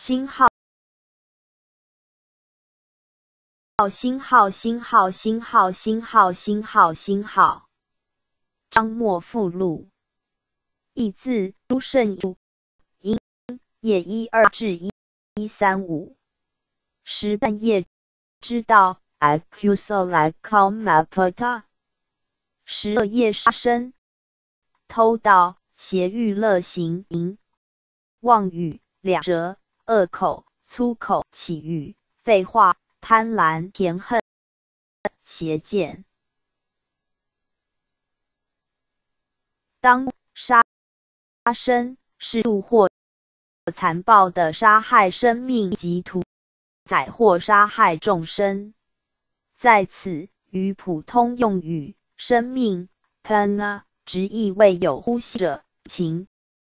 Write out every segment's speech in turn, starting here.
星号星号星号星号星号星号星号。章末附录。义字朱胜音页12至135。时半夜知道 accuso like com mapota。12夜杀生偷盗邪欲乐行淫妄语两舌恶口粗口绮语废话贪婪甜恨邪见。当杀生是度或残暴的杀害生命及屠宰或杀害众生，在此与普通用语生命 pana 直译为有呼吸者情，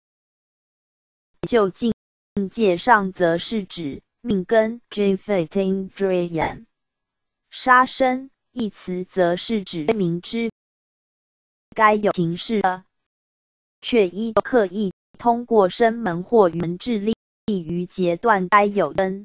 就境界上则是指命根 jivatindrayan。 杀生一词则是指明知该有情事的，却依刻意通过声门或语门致力于截断该有根。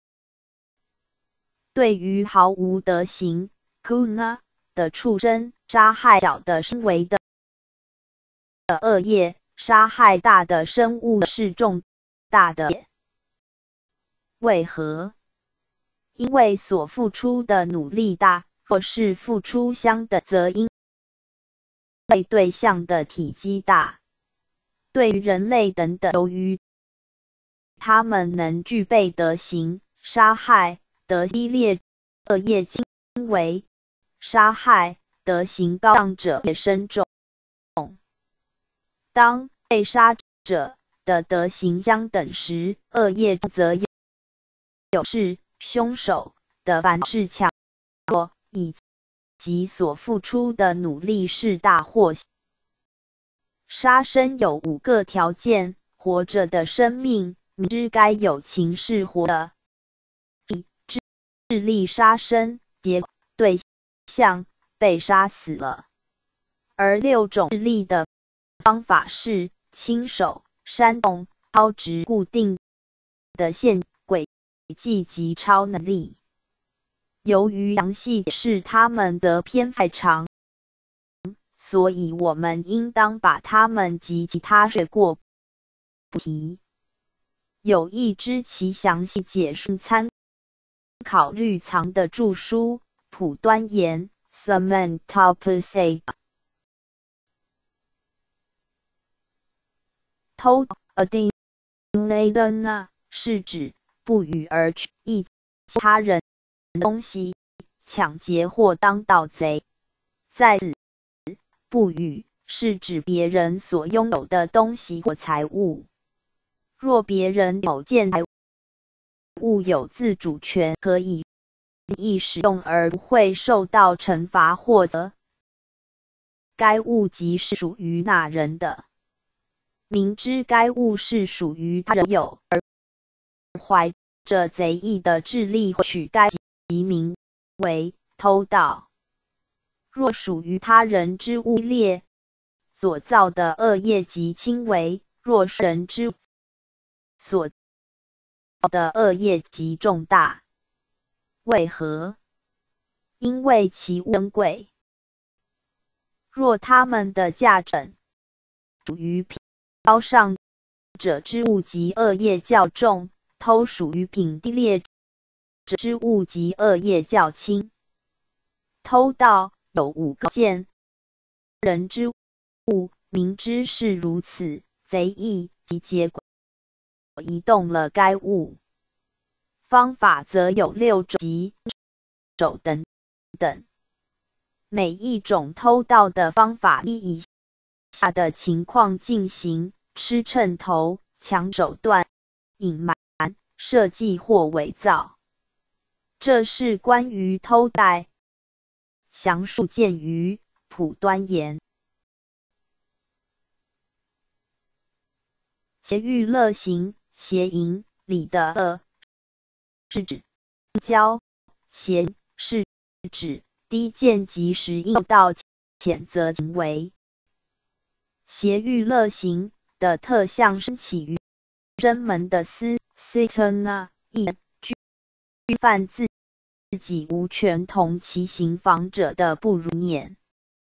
对于毫无德行 guna 的畜生，杀害小的身为的恶业，杀害大的生物是重大的业。为何？因为所付出的努力大，或是付出相等，则因为对象的体积大。对于人类等等，由于他们能具备德行，杀害德激烈恶业轻微，杀害德行高尚者也深重。当被杀者的德行相等时，恶业则有是凶手的反是强弱，以及所付出的努力是大或小。杀生有5个条件：活着的生命，明知该有情是活的，智力杀生，结果对象被杀死了。而6种智力的方法是亲手、煽动、超值固定的线轨迹及超能力。由于详细解释它们的篇太长，所以我们应当把它们及其他略过不提。有意知其详细解释，参考律藏的著书《普端言》Samantopusay。偷 adinladana 是指不与而取意他人东西，抢劫或当盗贼。在此，不与是指别人所拥有的东西或财物。若别人某件财物有自主权，可以任意使用而不会受到惩罚或责，该物即是属于那人的。明知该物是属于他人有，而怀着贼意的智力取该即名为偷盗。若属于他人之物劣，所造的恶业极轻微；若是人之所造的恶业极重大。为何？因为其物珍贵。若他们的价值属于品高尚者之物及恶业较重，偷属于品低劣者之物及恶业较轻。偷盗有5个件：人之物，明知是如此，贼意及结果移动了该物。方法则有6种及手等等。每一种偷盗的方法依以下的情况进行：吃秤头、抢手段、隐瞒、设计或伪造。这是关于偷盗，详述见于《普端言》。邪欲乐行，邪淫里的恶是指交，邪是指低贱及时应到谴责行为。邪欲乐行的特相生起于真门的思 ，citana 意具犯自己无权同其行妨者的不如念。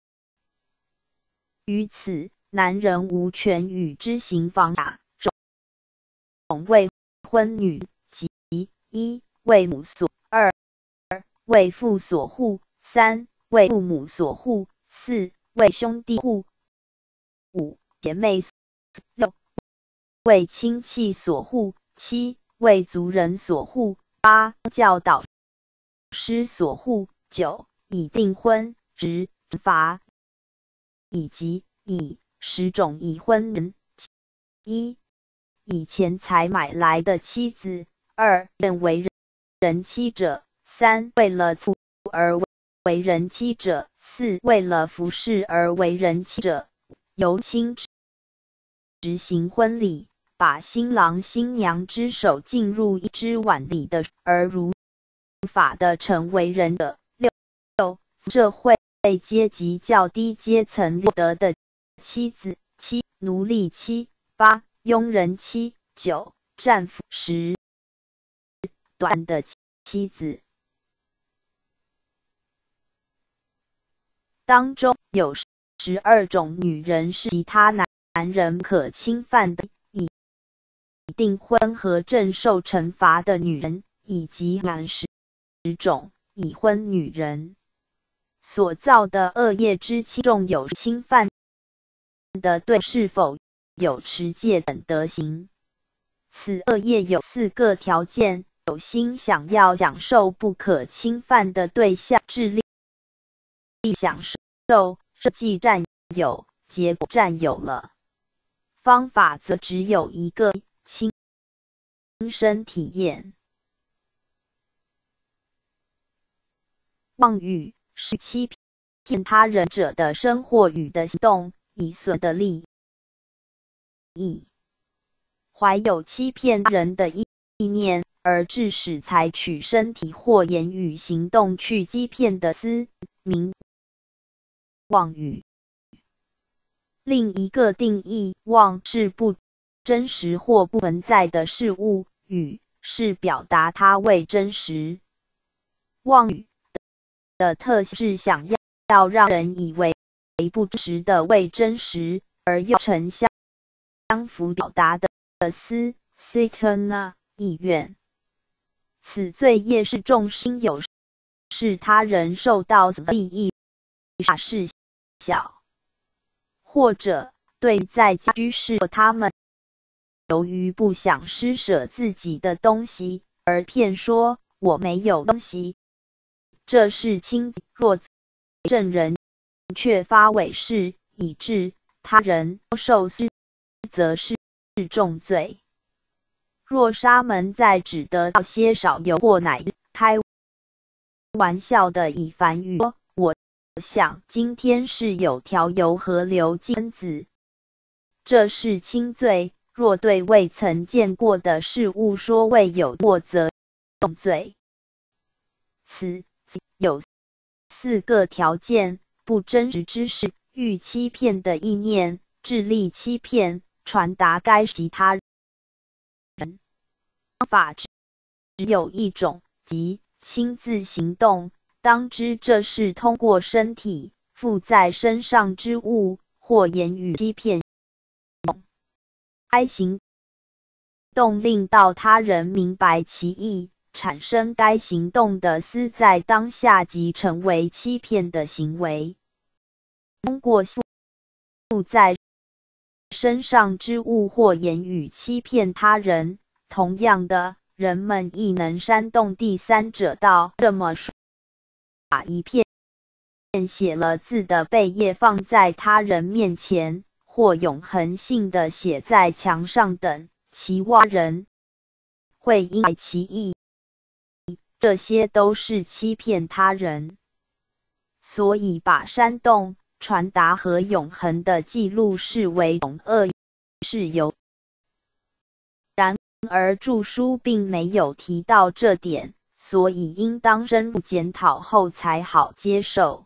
于此，男人无权与之行妨下种为婚女及一为母所，二为父所护，三为父母所护，四为兄弟护，五姐妹所，六为亲戚所护，七为族人所护，八教导师所护，九以订婚执罚，以及以10种已婚人：一以钱财买来的妻子，二认为人妻者，三为了服而为人妻者，四为了服侍而为人妻者。由亲执行婚礼，把新郎新娘之手进入一只碗里的，而如法的成为人者。六社会阶级较低阶层获得的妻子，七奴隶妻，八佣人妻，九战俘，十短的妻子。当中有12种女人是其他男人可侵犯的，以订婚和正受惩罚的女人，以及10种已婚女人所造的恶业之轻重有侵犯的对是否有持戒等德行。此恶业有4个条件：有心想要享受不可侵犯的对象，智力享受，设计占有，结果占有了。方法则只有一个：亲身体验。妄语是欺骗他人者的身或语的行动，以损的利益。怀有欺骗人的意念，而致使采取身体或言语行动去欺骗的思，名妄语。另一个定义，妄是不真实或不存在的事物，语是表达它未真实。妄语的特性是想要让人以为不真实的未真实，而又呈相符表达的思 citana 意愿。此罪业是重心有使他人受到利益大事小，或者对在家居士他们由于不想施舍自己的东西而骗说我没有东西，这是轻罪。若证人却发伪誓，以致他人受施，则是重罪。若沙门在只得到些少油或奶，开玩笑的以梵语说：“我想今天是有条油河流进子。”这是轻罪。若对未曾见过的事物说未有过，则重罪。此有4个条件：不真实之事、欲欺骗的意念、智力欺骗、传达该其他人。方法只有一种，即亲自行动。当知这是通过身体附在身上之物或言语欺骗。该行动令到他人明白其意，产生该行动的思在当下即成为欺骗的行为。通过附在身上之物或言语欺骗他人，同样的，人们亦能煽动第三者道。这么说，把一片写了字的贝叶放在他人面前，或永恒性的写在墙上等，其蛙人会因爱其意，这些都是欺骗他人。所以把煽动、传达和永恒的记录视为种恶事由。然而著书并没有提到这点，所以应当深入检讨后才好接受。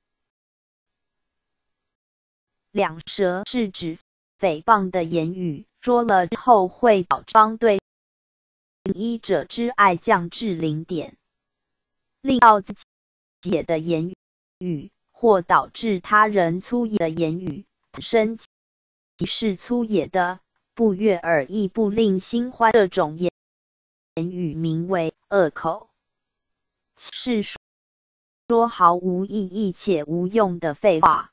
两舌是指诽谤的言语， 说了之后会导致方对依者之爱降至0点，令到自己的言语，或导致他人粗野的言语产生即是粗野的、不悦耳亦不令心欢这种言语，名为恶口，是说毫无意义且无用的废话，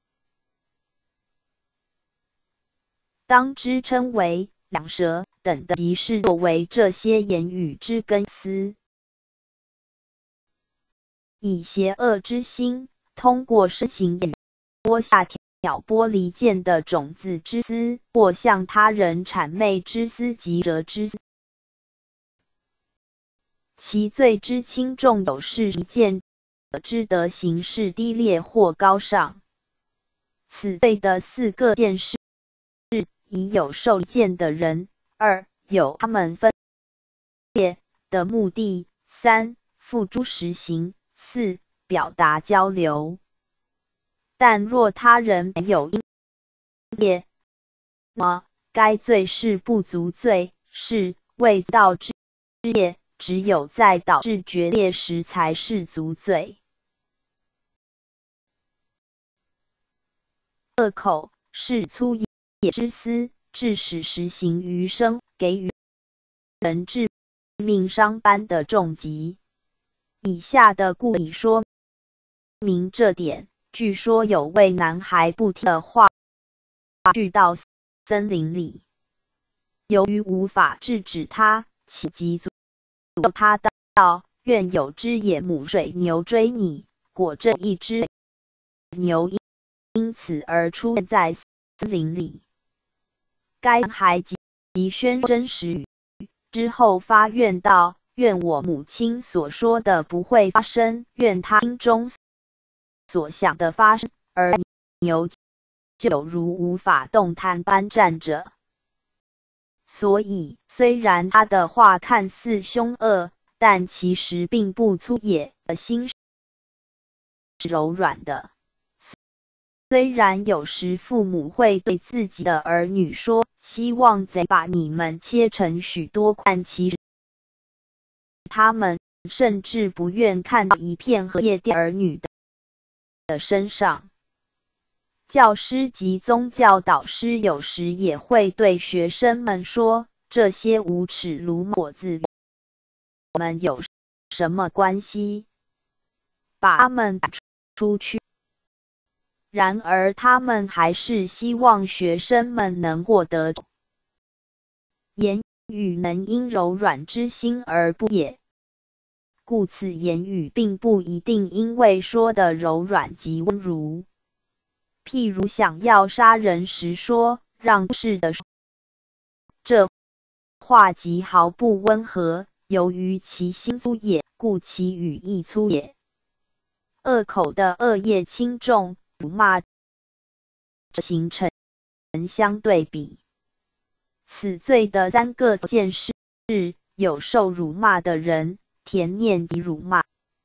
当之称为两舌等的，即是作为这些言语之根丝，以邪恶之心，通过深情言语播下挑拨离间的种子之丝，或向他人谄媚之丝及折之丝，其罪之轻重有视离间者之德行是低劣或高尚。此罪的4个件事：一、有受离间的人；二、有他们分裂的目的；三、付诸实行；四、表达交流。但若他人没有因业，那么该罪是不足罪，是未道之业，只有在导致决裂时才是足罪。恶口是粗野之丝，致使实行于身，给予人致命伤般的重击。以下的故以说明这点。据说有位男孩不听的话，去到森林里，由于无法制止他，起即诅咒他道：愿有只野母水牛追你。果真一只牛因此而出现在森林里。该男孩即宣真实语之后发愿道：愿我母亲所说的不会发生，愿他心中所想的发生，而牛就如无法动弹般站着。所以，虽然他的话看似凶恶，但其实并不粗野，心是柔软的。虽然有时父母会对自己的儿女说，希望贼把你们切成许多块，其实他们甚至不愿看到一片荷叶掉儿女的身上。教师及宗教导师有时也会对学生们说，这些无耻鲁莽字与我们有什么关系？把他们赶出去。然而他们还是希望学生们能获得言语能因柔软之心而不也，故此言语并不一定因为说的柔软及温柔。譬如想要杀人时说，让是的这话即毫不温和，由于其心粗野，故其语义粗野。恶口的恶业轻重，辱骂形成相对比。此罪的3个件事：有受辱骂的人，甜念及辱骂，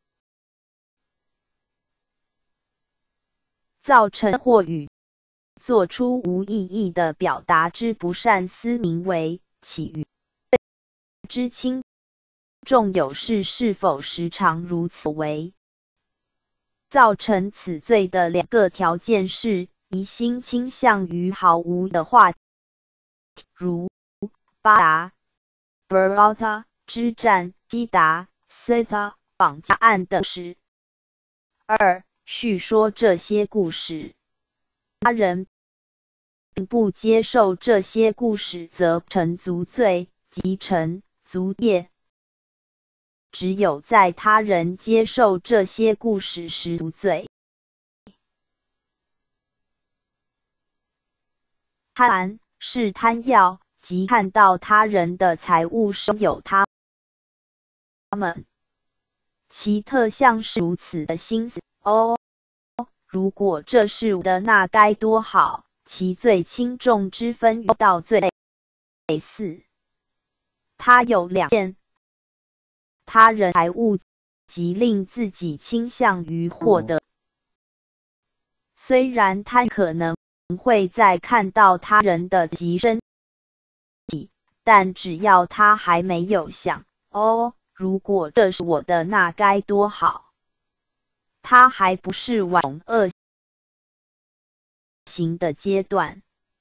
造成或语做出无意义的表达之不善思，名为起语。之轻重有事是否时常如此为？造成此罪的2个条件是：疑心倾向于毫无的话题，如巴达、Barata 之战、基达、Seta 绑架案等事；二、叙说这些故事，他人并不接受这些故事，则成足罪，即成足业。只有在他人接受这些故事时足罪。贪是贪要，即看到他人的财物中有他们，其特相是如此的心思。如果这是我的，那该多好！其罪轻重之分与盗罪类似。他有2件：他人财物即令自己倾向于获得。虽然贪可能会在看到他人的极身但只要他还没有想，哦，如果这是我的，那该多好，他还不是往恶行的阶段。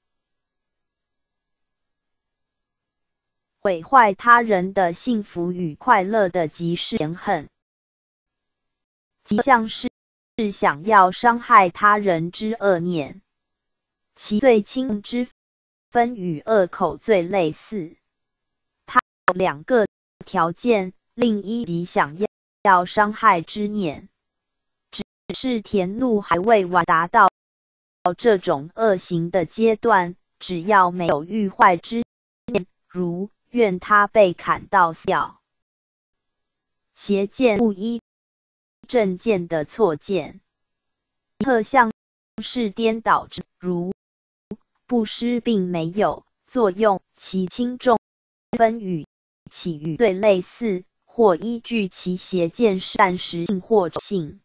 毁坏他人的幸福与快乐的即是嫌恨，即像是想要伤害他人之恶念，其最轻之分与恶口最类似。它有两个条件，另一即想要伤害之念，只是田怒还未完达到这种恶行的阶段，只要没有欲坏之念，如愿他被砍到死掉，邪见不依正见的错见，特像是颠倒之，如布施并没有作用，其轻重分与其与最类似，或依据其邪见是暂时性或种性。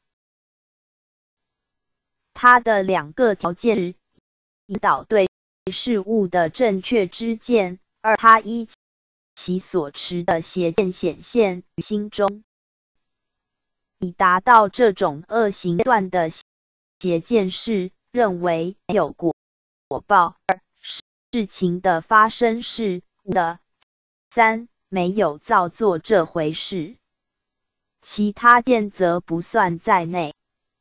它的两个条件是：引导对事物的正确知见；二，它依其所持的邪见显现于心中，以达到这种恶行段的邪见是认为没有果报；二，事情的发生是无的；三，没有造作这回事，其他见则不算在内。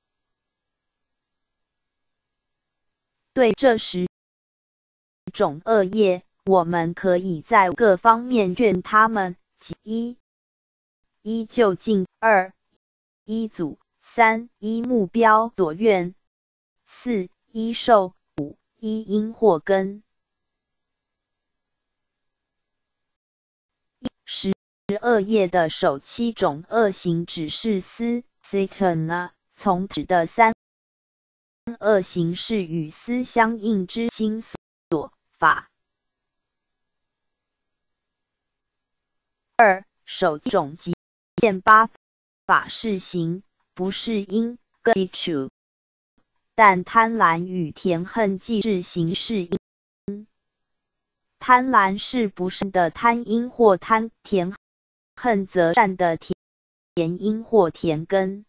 对这10种恶业，我们可以在各方面劝他们，即一就近，二依祖，三依目标所愿，四依受，五依因或根。10恶业的首7种恶行只是思 Satan 从指的3恶行是与思相应之心所法。二首种即见8法是行，不是因 Gaichu， 但贪婪与田恨既是行是因。贪婪是不善的贪因或贪，田恨则善的田因或田根。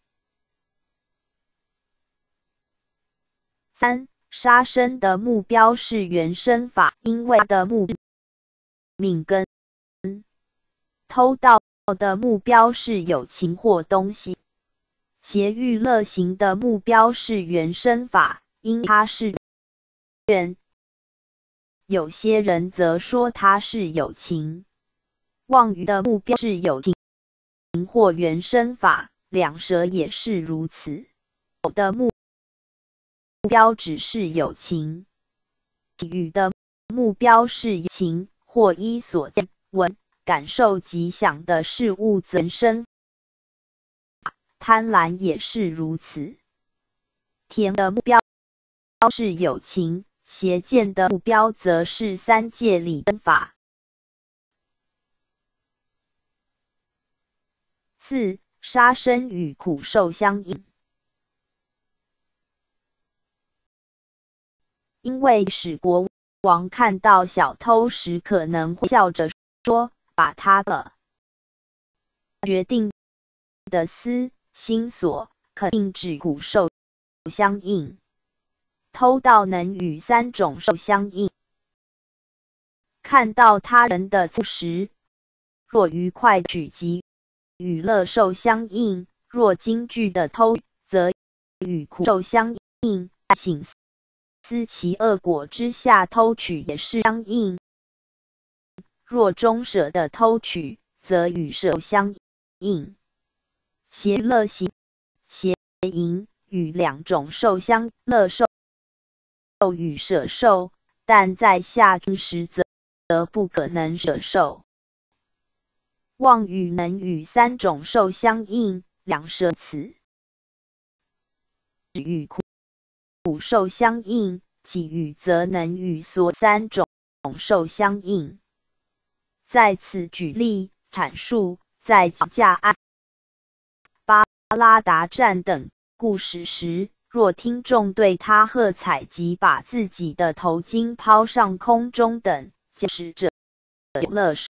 三杀生的目标是原生法，因为的目命根。偷盗的目标是有情或东西。邪欲乐行的目标是原生法，因它是愿。有些人则说它是有情。妄语的目标是有情或原生法，两者也是如此。有的目标只是有情，其余的目标是有情或依所见闻感受及想的事物本身。贪婪也是如此。田的目标是有情，邪见的目标则是三界理根法。四杀生与苦受相应。因为使国王看到小偷时，可能会笑着说：“把他了。”决定的思心所肯定指苦受相应。偷盗能与3种受相应。看到他人的错时，若愉快取即与乐受相应；若惊惧的偷，则与苦受相应。省思其恶果之下偷取也是相应。若终舍的偷取，则与舍相应。邪乐行、邪淫与2种受相乐受与舍受，但在下君时则不可能舍受。妄语能与3种受相应，两舍此与苦受相应，其余则能与所3种受相应。在此举例阐述，在讲架案、巴拉达战等故事时，若听众对他喝彩及把自己的头巾抛上空中等，就是这乐受。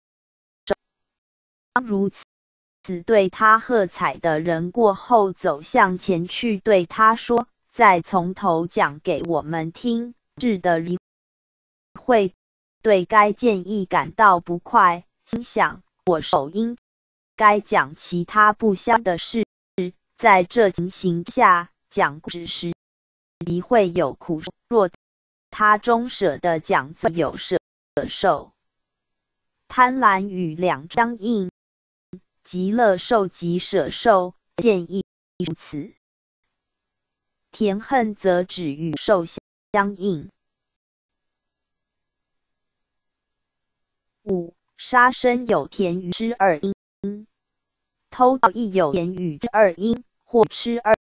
如此，对他喝彩的人过后走向前去，对他说：“再从头讲给我们听。”智的理会对该建议感到不快，心想：我首应该讲其他不相的事。在这情形下，讲故事时即会有苦受。若他终舍的讲，则有舍受。贪婪与两相应，即乐受及舍受，见亦如此。田恨则只与受相应。5. 杀生有田与吃二因，偷盗亦有田与吃二因，或吃二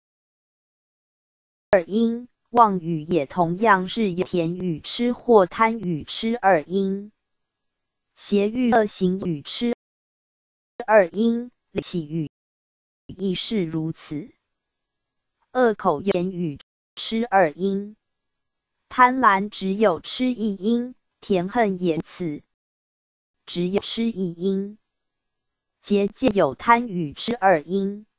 因。妄语也同样是有田与吃，或贪与吃二因。邪欲恶行与吃二因，起语亦是如此。恶口言语吃二因，贪婪只有吃一因，田恨也如此，只有吃一因。结界有贪与吃二因。